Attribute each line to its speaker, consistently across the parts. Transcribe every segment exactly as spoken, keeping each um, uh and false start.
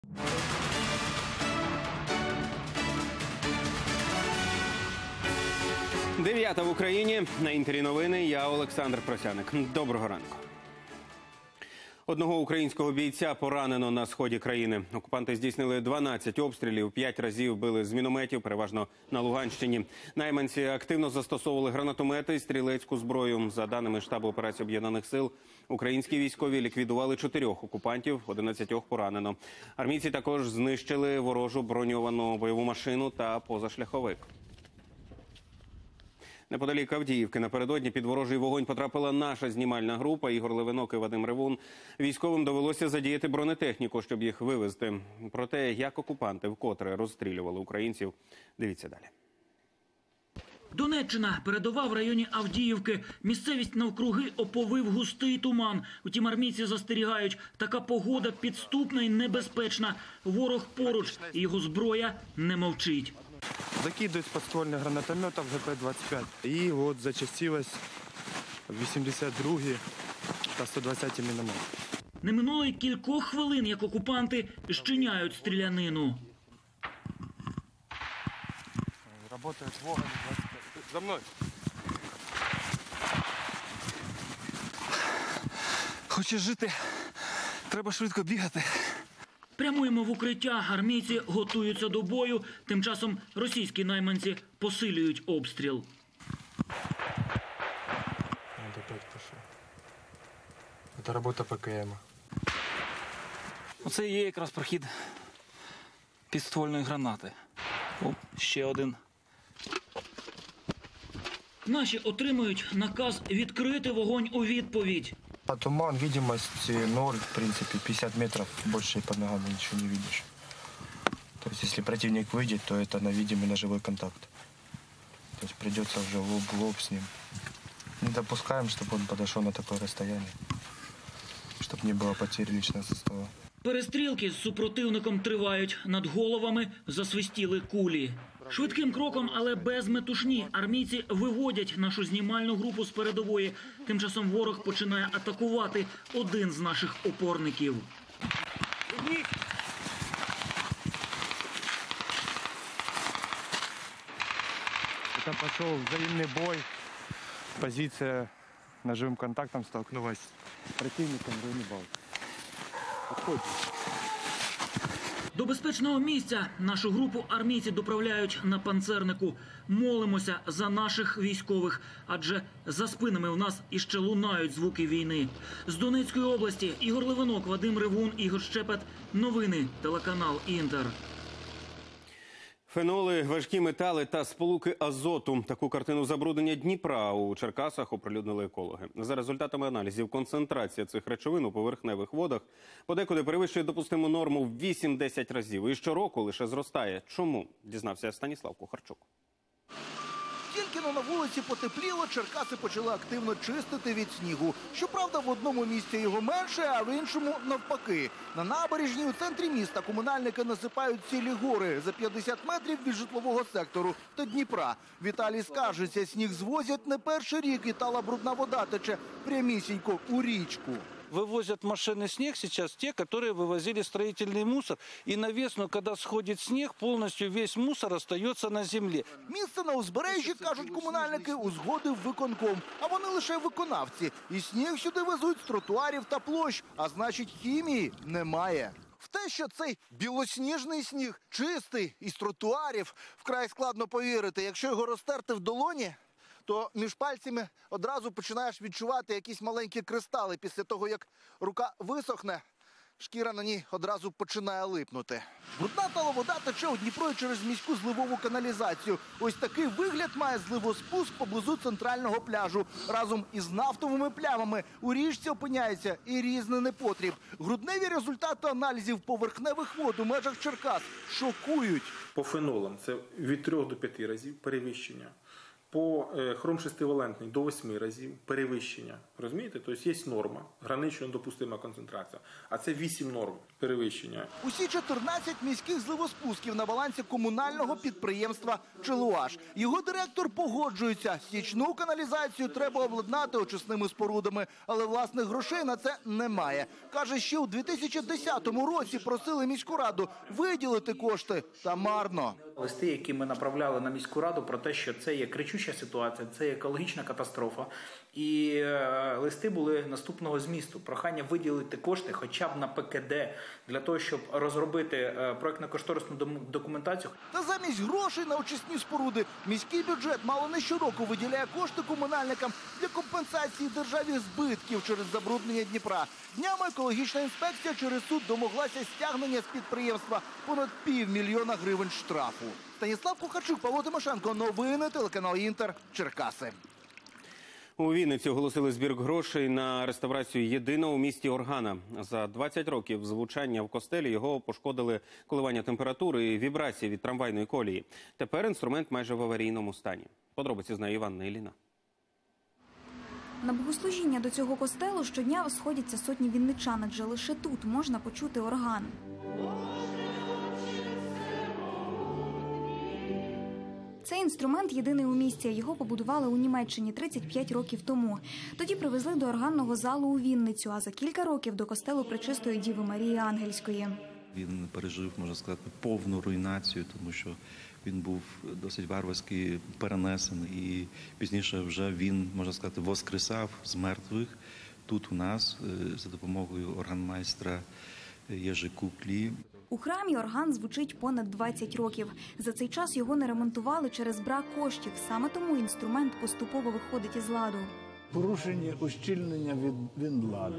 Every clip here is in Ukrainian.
Speaker 1: Дев'ята в Україні. На Інтері новини. Я Олександр Просяник. Доброго ранку. Одного українського бійця поранено на сході країни. Окупанти здійснили дванадцять обстрілів, п'ять разів били з мінометів, переважно на Луганщині. Найманці активно застосовували гранатомети і стрілецьку зброю. За даними штабу операцій Об'єднаних сил, українські військові ліквідували чотирьох окупантів, одинадцятьох поранено. Армійці також знищили ворожу броньовану бойову машину та позашляховик. Неподалік Авдіївки напередодні під ворожий вогонь потрапила наша знімальна група. Ігор Левинок і Вадим Ревун. Військовим довелося задіяти бронетехніку, щоб їх вивезти. Про те, як окупанти вкотре розстрілювали українців, дивіться далі.
Speaker 2: Донеччина. Передова в районі Авдіївки. Місцевість навкруги оповив густий туман. Утім, армійці застерігають, така погода підступна і небезпечна. Ворог поруч, і його зброя не мовчить.
Speaker 3: Закидывают с подствольных гранатометов ге пе двадцять п'ять. И вот зачастилось вісімдесят другий та сто двадцятий міномет.
Speaker 2: Не минуло й кількох хвилин, як окупанти щиняють стрілянину.
Speaker 3: Работает вогонь двадцять п'ять. За мною.
Speaker 4: Хочеш жити, треба швидко бігати.
Speaker 2: Прямуємо в укриття. Армійці готуються до бою. Тим часом російські найманці посилюють обстріл.
Speaker 3: Це робота пе ке ем.
Speaker 4: Оце і є якраз прохід підствольної гранати. О, ще один.
Speaker 2: Наші отримують наказ відкрити вогонь у відповідь.
Speaker 3: А туман, видимость ноль, в принципе, пятьдесят метров, больше под ногами ничего не видишь. То есть, если противник выйдет, то это на видимый ножевой контакт. То есть, придется уже лоб в лоб с ним. Не допускаем, чтобы он подошел на такое расстояние, чтобы не было потери личного состава.
Speaker 2: Перестрілки з супротивником тривають. Над головами засвистіли кулі. Швидким кроком, але без метушні, армійці виводять нашу знімальну групу з передової. Тим часом ворог починає атакувати один з наших опорників.
Speaker 3: Это пошел взаимный бой. Позиция ножевым контактом столкнулась с противником в районе балки. Отходит.
Speaker 2: До безпечного місця нашу групу армійці доправляють на панцернику. Молимося за наших військових, адже за спинами в нас іще лунають звуки війни. З Донецької області Ігор Левинок, Вадим Ревун, Ігор Щепет. Новини, телеканал Інтер.
Speaker 1: Феноли, важкі метали та сполуки азоту. Таку картину забруднення Дніпра у Черкасах оприлюднили екологи. За результатами аналізів, концентрація цих речовин у поверхневих водах подекуди перевищує допустиму норму в вісім-десять разів. І щороку лише зростає. Чому? Дізнався Станіслав Кухарчук.
Speaker 5: Тільки на вулиці потепліло, Черкаси почали активно чистити від снігу. Щоправда, в одному місці його менше, а в іншому навпаки. На набережній у центрі міста комунальники насипають цілі гори за п'ятдесят метрів від житлового сектору та Дніпра. Віталій скаржиться, сніг звозять не перший рік і тала брудна вода тече прямісінько у річку.
Speaker 6: Вывозят машины снег сейчас те, которые вывозили строительный мусор. И на весну, когда сходит снег, полностью весь мусор остается на земле.
Speaker 5: Місце на узбережжі, кажуть комунальники, узгодив виконком. А вони лише виконавці. І сніг сюди везуть з тротуарів та площ. А значить, хімії немає. В те, що цей білосніжний сніг чистий із тротуарів, вкрай складно повірити. Якщо його розтерти в долоні, то між пальцями одразу починаєш відчувати якісь маленькі кристали. Після того, як рука висохне, шкіра на ній одразу починає липнути. Брудна тала вода тече у Дніпро через міську зливову каналізацію. Ось такий вигляд має зливоспуск поблизу центрального пляжу. Разом із нафтовими плямами у річці опиняється і різний непотріб. Грудневі результати аналізів поверхневих вод у межах Черкас шокують.
Speaker 7: По фенолам це від трьох до п'яти разів перевищення. по хром шестивалентний до восьми разів перевищення. Розумієте? Тобто є норма, гранично допустима концентрація. А це вісім норм перевищення.
Speaker 5: Усі чотирнадцять міських зливоспусків на балансі комунального підприємства «Челуаш». Його директор погоджується, стічну каналізацію треба обладнати очисними спорудами, але власних грошей на це немає. Каже, ще у дві тисячі десятому році просили міську раду виділити кошти, та марно.
Speaker 8: Листи, які ми направляли на міську раду про те, що це є кричуща ситуація, це є екологічна катастрофа. І е, листи були наступного змісту. Прохання виділити кошти хоча б на Пе Ке Де, для того, щоб розробити е, проєктно-кошторисну документацію.
Speaker 5: Та замість грошей на очисні споруди міський бюджет мало не щороку виділяє кошти комунальникам для компенсації державі збитків через забруднення Дніпра. Днями екологічна інспекція через суд домоглася стягнення з підприємства понад півмільйона гривень штрафу. Станіслав Кухарчук, Павло Тимошенко. Новини, телеканал «Інтер», Черкаси.
Speaker 1: У Вінниці оголосили збір грошей на реставрацію єдиного у місті органа. За двадцять років звучання в костелі його пошкодили коливання температури і вібрації від трамвайної колії. Тепер інструмент майже в аварійному стані. Подробиці знає Іванна Іліна.
Speaker 9: На богослужіння до цього костелу щодня сходяться сотні вінничан, адже лише тут можна почути орган. Цей інструмент єдиний у місті. Його побудували у Німеччині тридцять п'ять років тому. Тоді привезли до органного залу у Вінницю, а за кілька років до костелу Пречистої Діви Марії Ангельської.
Speaker 10: Він пережив, можна сказати, повну руйнацію, тому що він був досить варварськи перенесений. І пізніше вже він, можна сказати, воскресав з мертвих тут у нас за допомогою органмайстра Єжи Куклі.
Speaker 9: У храмі орган звучить понад двадцять років. За цей час його не ремонтували через брак коштів. Саме тому інструмент поступово виходить із ладу.
Speaker 11: Порушені ущільнення від вінлад,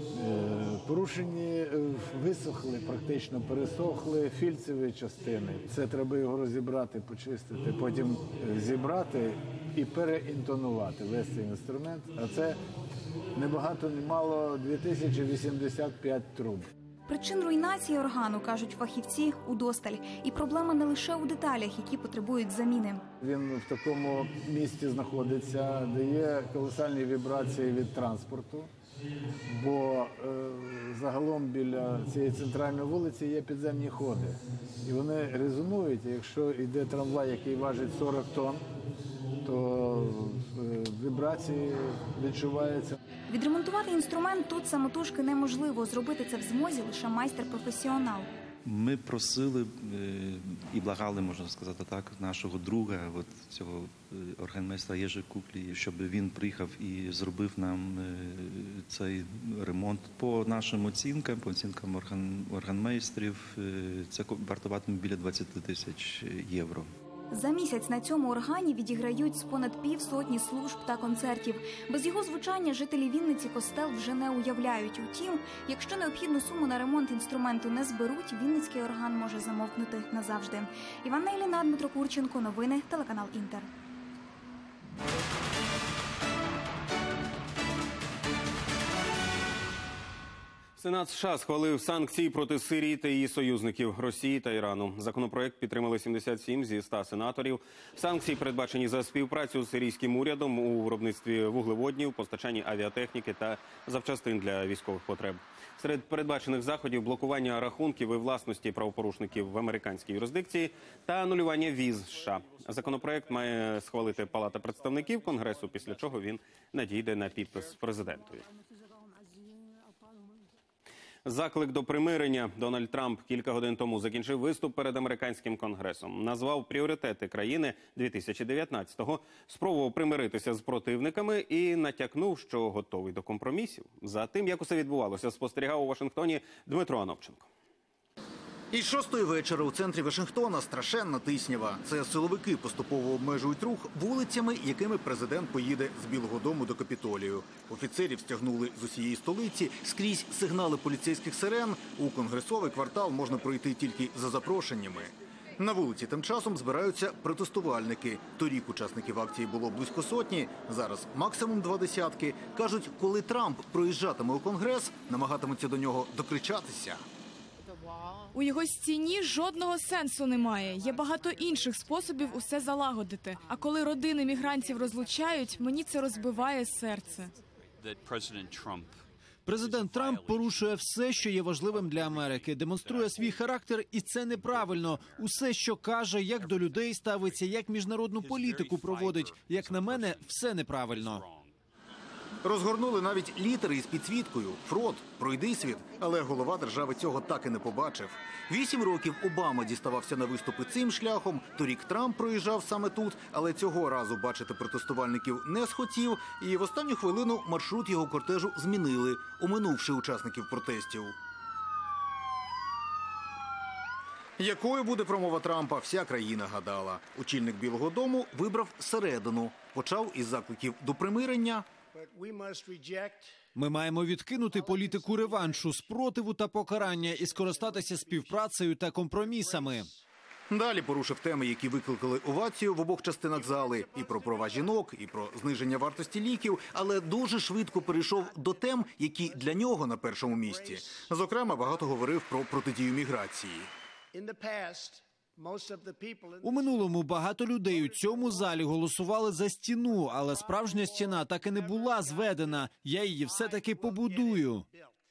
Speaker 11: порушені висохли, практично пересохли фільцеві частини. Це треба його розібрати, почистити, потім зібрати і переінтонувати весь цей інструмент. А це не багато, не мало дві тисячі вісімдесят п'ять труб.
Speaker 9: Причин руйнації органу, кажуть фахівці, удосталь. І проблема не лише у деталях, які потребують заміни.
Speaker 11: Він в такому місці знаходиться, де є колосальні вібрації від транспорту, бо е, загалом біля цієї центральної вулиці є підземні ходи. І вони резонують, і якщо йде трамвай, який важить сорок тонн, то е, вібрації відчуваються.
Speaker 9: Відремонтувати інструмент тут самотужки неможливо. Зробити це в змозі лише майстер-професіонал.
Speaker 10: Ми просили і благали, можна сказати так, нашого друга, от цього органмайстра Єжи Куклі, щоб він приїхав і зробив нам цей ремонт. По нашим оцінкам, по оцінкам орган, органмайстрів, це вартуватиме біля двадцять тисяч євро.
Speaker 9: За місяць на цьому органі відіграють з понад півсотні служб та концертів. Без його звучання жителі Вінниці костел вже не уявляють. Утім, якщо необхідну суму на ремонт інструменту не зберуть, вінницький орган може замовкнути назавжди. Іванна Іліна, Дмитро Курченко. Новини, телеканал «Інтер».
Speaker 1: Сенат США схвалив санкції проти Сирії та її союзників – Росії та Ірану. Законопроект підтримали сімдесят сім зі ста сенаторів. Санкції передбачені за співпрацю з сирійським урядом у виробництві вуглеводнів, постачанні авіатехніки та запчастин для військових потреб. Серед передбачених заходів – блокування рахунків і власності правопорушників в американській юрисдикції та анулювання віз США. Законопроект має схвалити Палата представників Конгресу, після чого він надійде на підпис президентові. Заклик до примирення. Дональд Трамп кілька годин тому закінчив виступ перед американським конгресом. Назвав пріоритети країни дві тисячі дев'ятнадцятого, спробував примиритися з противниками і натякнув, що готовий до компромісів. За тим, як усе відбувалося, спостерігав у Вашингтоні Дмитро Анопченко.
Speaker 5: Із шостої вечора у центрі Вашингтона страшенна тиснява. Це силовики поступово обмежують рух вулицями, якими президент поїде з Білого дому до Капітолію. Офіцерів стягнули з усієї столиці, скрізь сигнали поліцейських сирен. У конгресовий квартал можна пройти тільки за запрошеннями. На вулиці тим часом збираються протестувальники. Торік учасників акції було близько сотні, зараз максимум два десятки. Кажуть, коли Трамп проїжджатиме у Конгрес, намагатимуться до нього докричатися.
Speaker 12: У його стіні жодного сенсу немає. Є багато інших способів усе залагодити. А коли родини мігрантів розлучають, мені це розбиває серце.
Speaker 13: Президент Трамп порушує все, що є важливим для Америки, демонструє свій характер, і це неправильно. Усе, що каже, як до людей ставиться, як міжнародну політику проводить, як на мене, все неправильно.
Speaker 5: Розгорнули навіть літери із підсвіткою «Фрод, пройди світ», але голова держави цього так і не побачив. Вісім років Обама діставався на виступи цим шляхом, торік Трамп проїжджав саме тут, але цього разу бачити протестувальників не схотів, і в останню хвилину маршрут його кортежу змінили, оминувши учасників протестів. Якою буде промова Трампа, вся країна гадала. Очільник Білого дому вибрав середину, почав із закликів до примирення.
Speaker 13: Ми маємо відкинути політику реваншу, спротиву та покарання і скористатися співпрацею та компромісами.
Speaker 5: Далі порушив теми, які викликали овацію в обох частинах зали. І про права жінок, і про зниження вартості ліків. Але дуже швидко перейшов до тем, які для нього на першому місці. Зокрема, багато говорив про протидію міграції.
Speaker 13: У минулому багато людей у цьому залі голосували за стіну, але справжня стіна так і не була зведена. Я її все-таки побудую.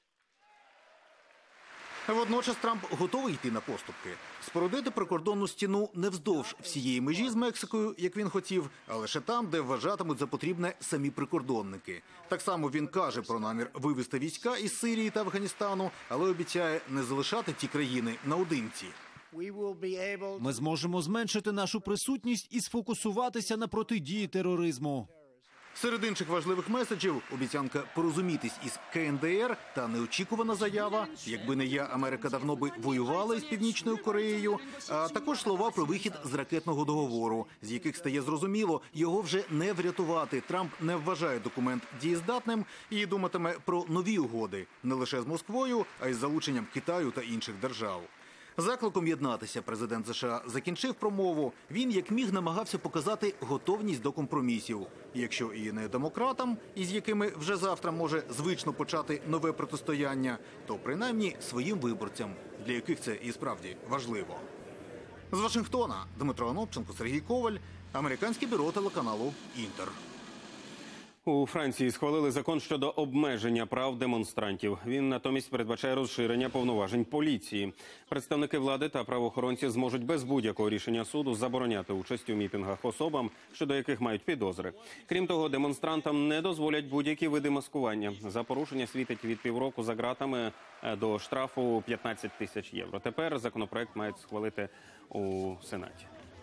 Speaker 5: Водночас Трамп готовий йти на поступки. Спорудити прикордонну стіну не вздовж всієї межі з Мексикою, як він хотів, а лише там, де вважатимуть за потрібне самі прикордонники. Так само він каже про намір вивести війська із Сирії та Афганістану, але обіцяє не залишати ті країни наодинці.
Speaker 13: Ми зможемо зменшити нашу присутність і сфокусуватися на протидії тероризму.
Speaker 5: Серед інших важливих меседжів – обіцянка порозумітись із ка ен де ер та неочікувана заява «Якби не я, Америка давно би воювала із Північною Кореєю», а також слова про вихід з ракетного договору, з яких стає зрозуміло, його вже не врятувати. Трамп не вважає документ дієздатним і думатиме про нові угоди не лише з Москвою, а й з залученням Китаю та інших держав. Закликом єднатися президент США закінчив промову. Він, як міг, намагався показати готовність до компромісів. Якщо і не демократам, із якими вже завтра може звично почати нове протистояння, то принаймні своїм виборцям, для яких це і справді важливо. З Вашингтона Дмитро Анопченко, Сергій Коваль, Американське бюро телеканалу «Інтер».
Speaker 1: У Франції схвалили закон щодо обмеження прав демонстрантів. Він натомість передбачає розширення повноважень поліції. Представники влади та правоохоронці зможуть без будь-якого рішення суду забороняти участь у мітингах особам, щодо яких мають підозри. Крім того, демонстрантам не дозволять будь-які види маскування. За порушення світить від півроку за ґратами до штрафу п'ятнадцять тисяч євро. Тепер законопроект мають схвалити у Сенаті.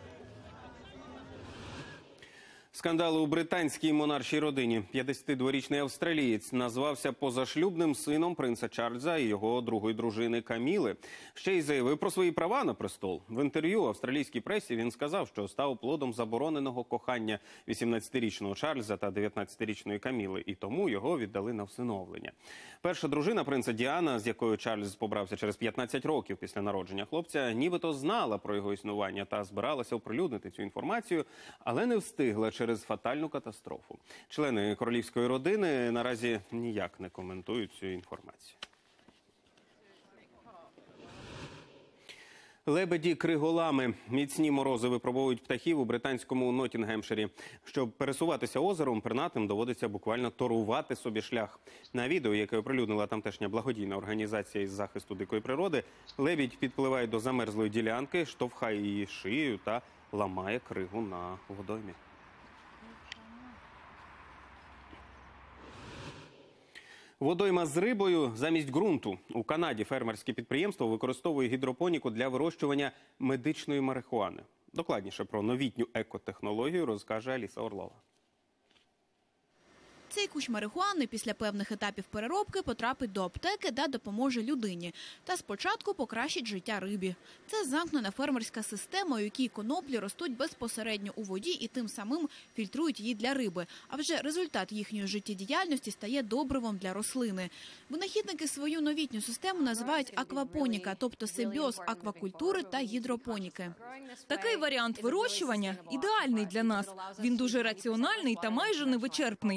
Speaker 1: Скандали у британській монаршій родині. п'ятдесятидворічний австралієць назвався позашлюбним сином принца Чарльза і його другої дружини Каміли. Ще й заявив про свої права на престол. В інтерв'ю австралійській пресі він сказав, що став плодом забороненого кохання вісімнадцятирічного Чарльза та дев'ятнадцятирічної Каміли, і тому його віддали на всиновлення. Перша дружина принца Діана, з якою Чарльз побрався через п'ятнадцять років після народження хлопця, нібито знала про його існування та збиралася оприлюднити цю інформацію, але не встигла через фатальну катастрофу. Члени королівської родини наразі ніяк не коментують цю інформацію. Лебеді-криголами. Міцні морози випробовують птахів у британському Ноттінгемширі. Щоб пересуватися озером, пернатим доводиться буквально торувати собі шлях. На відео, яке оприлюднила тамтешня благодійна організація із захисту дикої природи, лебідь підпливає до замерзлої ділянки, штовхає її шиєю та ламає кригу на водоймі. Водойма з рибою замість ґрунту. У Канаді фермерське підприємство використовує гідропоніку для вирощування медичної марихуани. Докладніше про новітню екотехнологію розкаже Аліса Орлова.
Speaker 14: Цей кущ марихуани після певних етапів переробки потрапить до аптеки та допоможе людині. Та спочатку покращить життя рибі. Це замкнена фермерська система, у якій коноплі ростуть безпосередньо у воді і тим самим фільтрують її для риби. А вже результат їхньої життєдіяльності стає добривом для рослини. Винахідники свою новітню систему називають аквапоніка, тобто симбіоз аквакультури та гідропоніки.
Speaker 15: Такий варіант вирощування ідеальний для нас. Він дуже раціональний та майже невичерпний. Ще й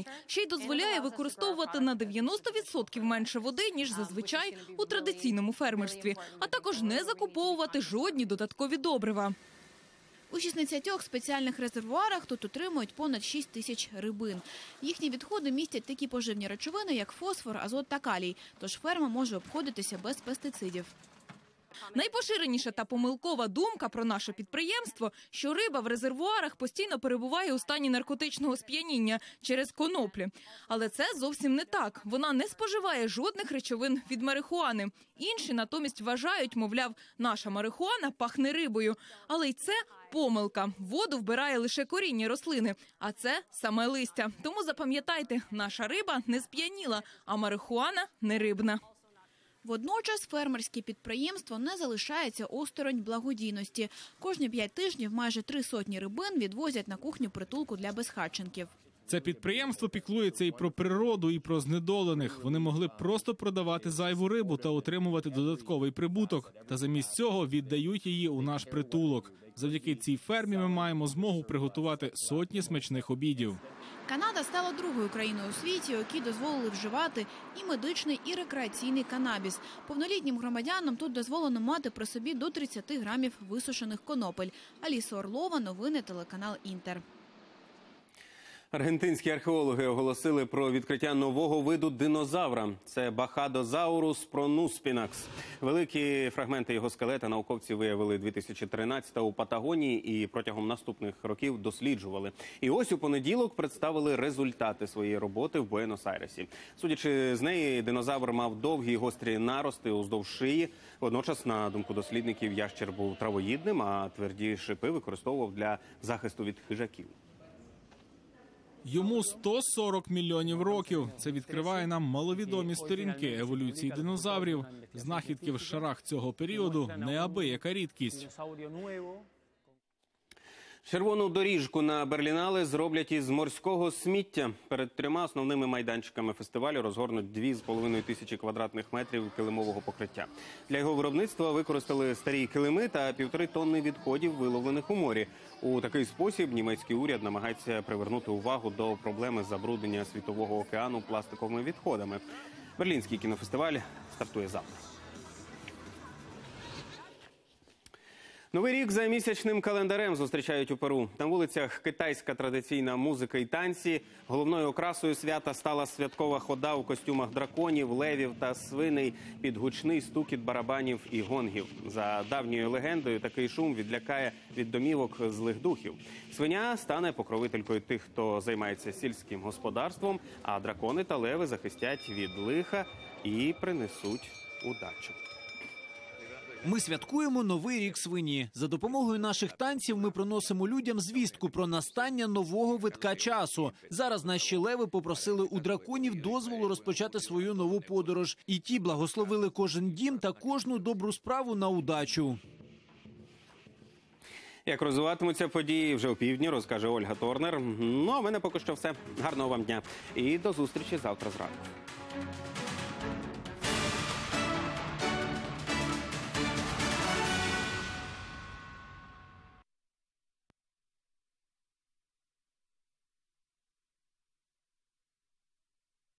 Speaker 15: який дозволяє використовувати на дев'яносто відсотків менше води, ніж зазвичай у традиційному фермерстві, а також не закуповувати жодні додаткові добрива.
Speaker 14: У шістнадцятьох спеціальних резервуарах тут утримують понад шість тисяч рибин. Їхні відходи містять такі поживні речовини, як фосфор, азот та калій, тож ферма може обходитися без пестицидів.
Speaker 15: Найпоширеніша та помилкова думка про наше підприємство, що риба в резервуарах постійно перебуває у стані наркотичного сп'яніння через коноплі. Але це зовсім не так. Вона не споживає жодних речовин від марихуани. Інші натомість вважають, мовляв, наша марихуана пахне рибою. Але й це помилка. Воду вбирає лише коріння рослини, а це саме листя. Тому запам'ятайте, наша риба не сп'яніла, а марихуана не рибна.
Speaker 14: Водночас фермерське підприємство не залишається осторонь благодійності. Кожні п'ять тижнів майже три сотні рибин відвозять на кухню притулку для безхатченків.
Speaker 16: Це підприємство піклується і про природу, і про знедолених. Вони могли б просто продавати зайву рибу та отримувати додатковий прибуток. Та замість цього віддають її у наш притулок. Завдяки цій фермі ми маємо змогу приготувати сотні смачних обідів.
Speaker 14: Канада стала другою країною у світі, у якій дозволили вживати і медичний, і рекреаційний канабіс. Повнолітнім громадянам тут дозволено мати при собі до тридцяти грамів висушених конопель. Аліса Орлова, новини, телеканал «Інтер».
Speaker 1: Аргентинські археологи оголосили про відкриття нового виду динозавра. Це Бахадозаурус пронуспінакс. Великі фрагменти його скелета науковці виявили дві тисячі тринадцятого у Патагонії і протягом наступних років досліджували. І ось у понеділок представили результати своєї роботи в Буенос-Айресі. Судячи з неї, динозавр мав довгі гострі нарости уздовж шиї. Водночас, на думку дослідників, ящер був травоїдним, а тверді шипи використовував для захисту від хижаків.
Speaker 16: Йому сто сорок мільйонів років. Це відкриває нам маловідомі сторінки еволюції динозаврів. Знахідки в шарах цього періоду – неабияка рідкість.
Speaker 1: Червону доріжку на Берлінале зроблять із морського сміття. Перед трьома основними майданчиками фестивалю розгорнуть дві з половиною тисячі квадратних метрів килимового покриття. Для його виробництва використали старі килими та півтори тонни відходів, виловлених у морі. У такий спосіб німецький уряд намагається привернути увагу до проблеми забруднення світового океану пластиковими відходами. Берлінський кінофестиваль стартує завтра. Новий рік за місячним календарем зустрічають у Перу. На вулицях китайська традиційна музика і танці. Головною окрасою свята стала святкова хода у костюмах драконів, левів та свиней під гучний стукіт барабанів і гонгів. За давньою легендою, такий шум відлякає від домівок злих духів. Свиня стане покровителькою тих, хто займається сільським господарством, а дракони та леви захистять від лиха і принесуть удачу.
Speaker 13: Ми святкуємо Новий рік свині. За допомогою наших танців ми приносимо людям звістку про настання нового витка часу. Зараз наші леви попросили у драконів дозволу розпочати свою нову подорож. І ті благословили кожен дім та кожну добру справу на удачу.
Speaker 1: Як розвиватимуться події вже опівдні, розкаже Ольга Торнер. Ну, а в мене поки що все. Гарного вам дня. І до зустрічі завтра зранку.